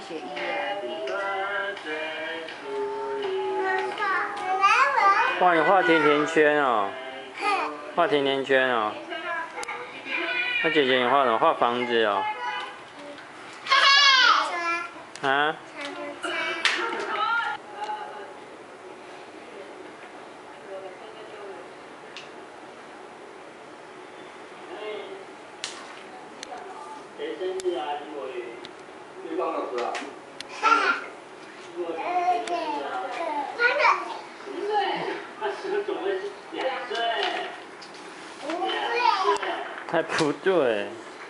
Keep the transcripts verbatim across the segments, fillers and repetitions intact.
血衣啊。 哇，你画甜甜圈哦，画甜甜圈哦。那姐姐你画什么？画房子哦。啊？谁生日啊？李国宇。玉芳老师啊。李国宇谁生日啊？十岁。他十怎么会是两岁？两岁。还不对。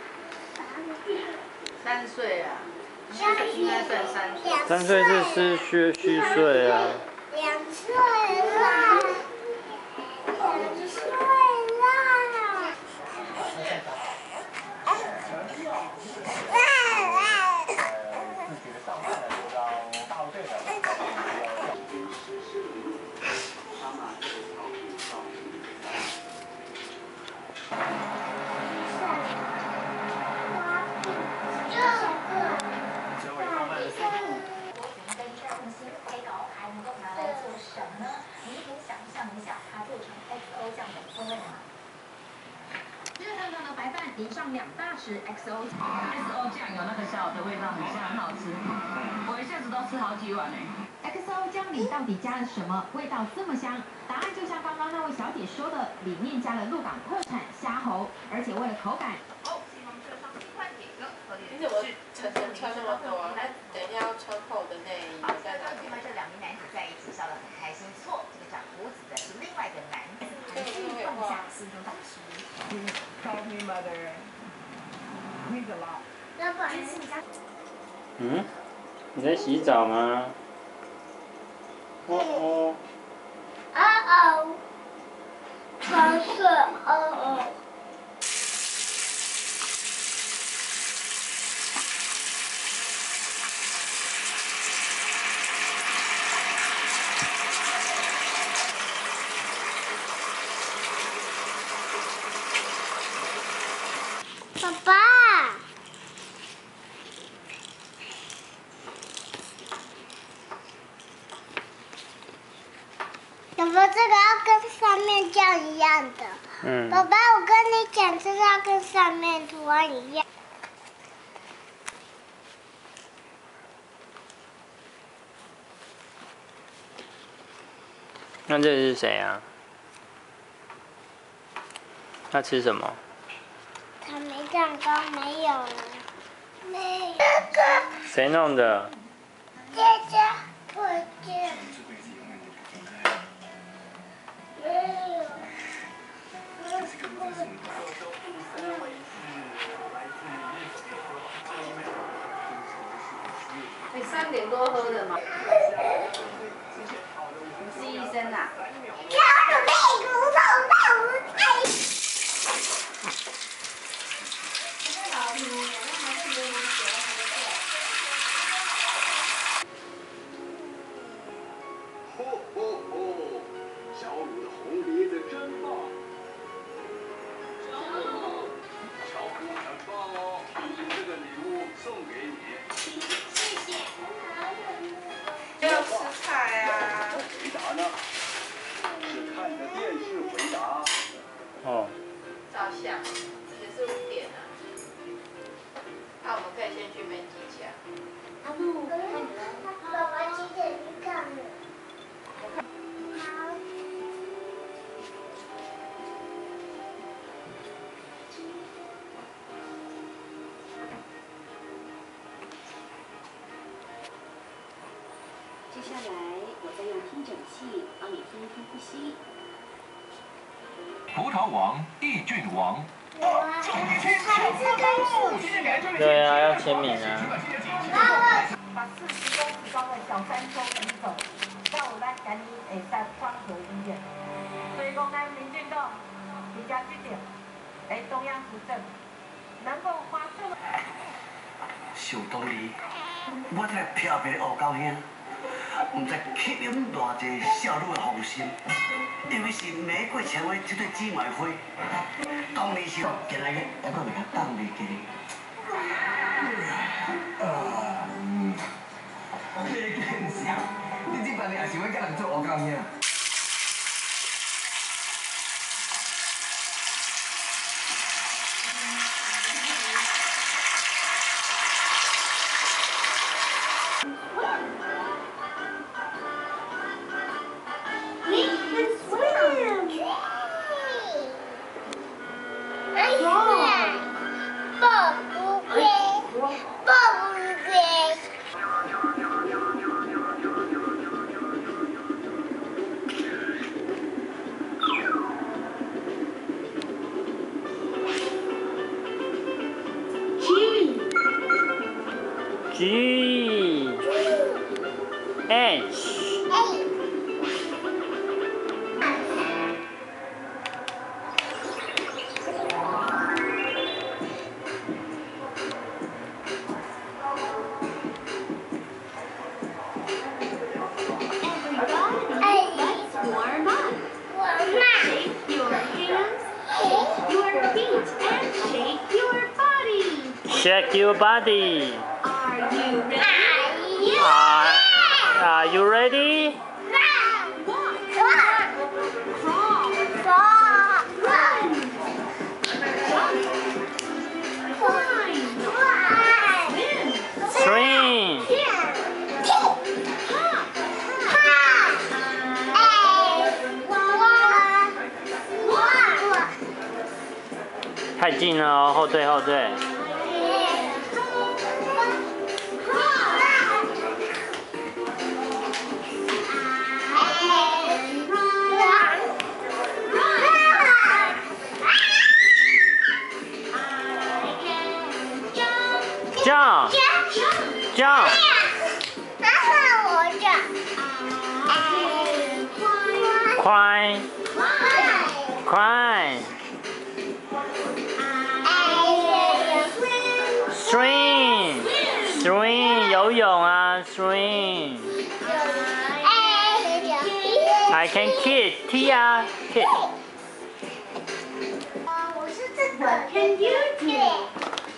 三岁啊。应该算三岁。 三岁是失虚虚岁啊。 两岁了。两岁了。 淋上两大匙 X O X O 酱油，那个小的味道很香，很好吃。我一下子都吃好几碗呢。X O 酱里到底加了什么，味道这么香？答案就像刚刚那位小姐说的，里面加了鹿港特产虾喉，而且为了口感。 哦，西蒙车上快点歌，你怎么层层穿那么多？那等一下要穿厚的内衣。好，在哪里？ 这两名男子在一起笑得很开心。错，这个长胡子的是另外一个男子。韩剧放下心中大师。 Call me mother. Means a lot. 嗯？你在洗澡吗？哦哦。 哦哦。黄色哦哦。爸爸，爸爸，这个要跟上面这样一样的。嗯。爸爸，我跟你讲，这个要跟上面图案一样。 那这是谁啊？他吃什么？ 草莓蛋糕没有了，没有。 谁弄的？ 姐姐，我姐。没有。 你三点多喝的吗？你是医生啊？ 挑着屁股走到我哎。 吼吼吼！小鲁的红鼻子真棒！小鲁，小鲁很棒哦，这个礼物送给你。 谢谢。 要吃菜啊。 回答呢？是看着电视回答。 哦。 照相，也是五点啊。那我们可以先去面积家。 阿布，爸爸几点去看的？好。 接下来，我再用听诊器帮你听听呼吸。 葡萄王，益郡王。 对啊，要签名啊。 把四十公尺高的小山丘移走，到咱赶紧会使光和医院。所以讲，咱民进党比较决定，诶，中央执政能够花这么。 想当年，我这个漂皮的黑狗兄，唔知吸引偌济少女的芳心，因为是玫瑰蔷薇这对姊妹花，当年是今日还阁袂甲当袂记。 面。 We can swim. Frog. 抱乌龟，抱乌龟。 G H Shake your body. Are you ready? Are, are you ready? Walk, crawl, Frog. run, jump, climb, swim, Swing. Hop. 太近了哦，后退后退。Jump, jump. 还好我这。 快，快。Swing, swing 游泳啊 ，swing。I can kick 踢啊 ，kick。 我是这个。Can you do?